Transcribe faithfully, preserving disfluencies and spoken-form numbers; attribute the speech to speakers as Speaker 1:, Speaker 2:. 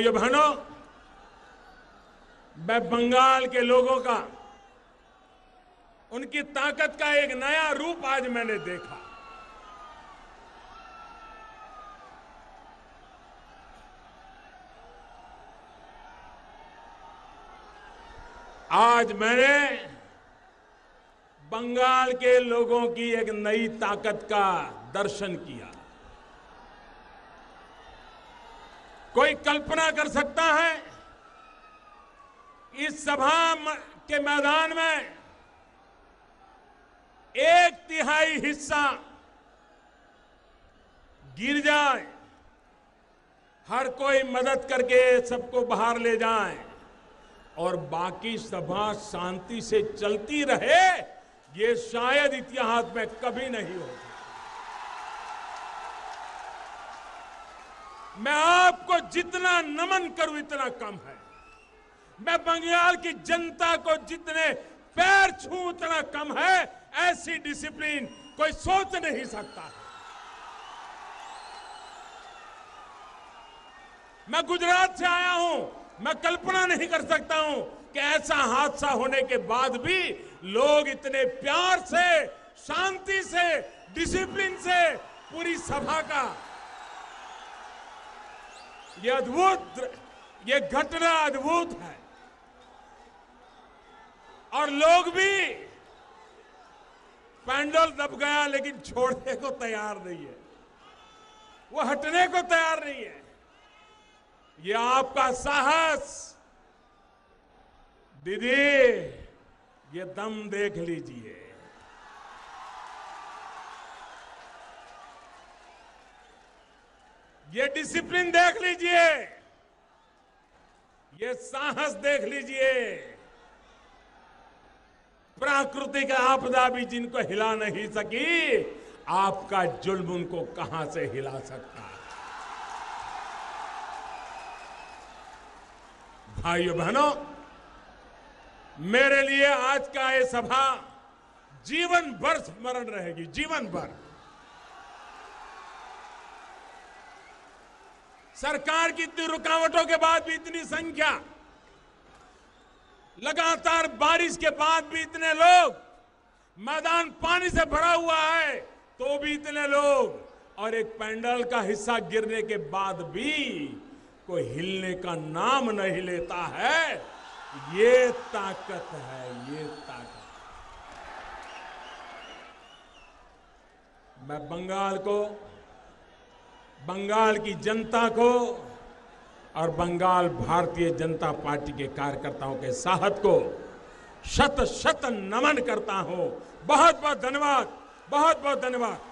Speaker 1: भाइयों बहनों, मैं बंगाल के लोगों का, उनकी ताकत का एक नया रूप आज मैंने देखा। आज मैंने बंगाल के लोगों की एक नई ताकत का दर्शन किया। कोई कल्पना कर सकता है इस सभा के मैदान में एक तिहाई हिस्सा गिर जाए, हर कोई मदद करके सबको बाहर ले जाए और बाकी सभा शांति से चलती रहे, ये शायद इतिहास में कभी नहीं हो। मैं आपको जितना नमन करूं इतना कम है। मैं बंगाल की जनता को जितने पैर छूं उतना कम है। ऐसी डिसिप्लिन कोई सोच नहीं सकता। मैं गुजरात से आया हूं, मैं कल्पना नहीं कर सकता हूं कि ऐसा हादसा होने के बाद भी लोग इतने प्यार से, शांति से, डिसिप्लिन से पूरी सभा का, ये अद्भुत, ये घटना अद्भुत है। और लोग भी, पैंडल दब गया लेकिन छोड़ने को तैयार नहीं है, वो हटने को तैयार नहीं है। ये आपका साहस, दीदी, ये दम देख लीजिए। ये डिसिप्लिन देख लीजिए, ये साहस देख लीजिए। प्राकृतिक आपदा भी जिनको हिला नहीं सकी, आपका जुल्म उनको कहां से हिला सकता है। भाइयों बहनों, मेरे लिए आज का ये सभा जीवन भर स्मरण रहेगी, जीवन भर। सरकार की इतनी रुकावटों के बाद भी इतनी संख्या, लगातार बारिश के बाद भी इतने लोग, मैदान पानी से भरा हुआ है तो भी इतने लोग, और एक पंडाल का हिस्सा गिरने के बाद भी कोई हिलने का नाम नहीं लेता है। ये ताकत है, ये ताकत। मैं बंगाल को, बंगाल की जनता को और बंगाल भारतीय जनता पार्टी के कार्यकर्ताओं के साहस को शत शत नमन करता हूं। बहुत बहुत धन्यवाद, बहुत बहुत धन्यवाद।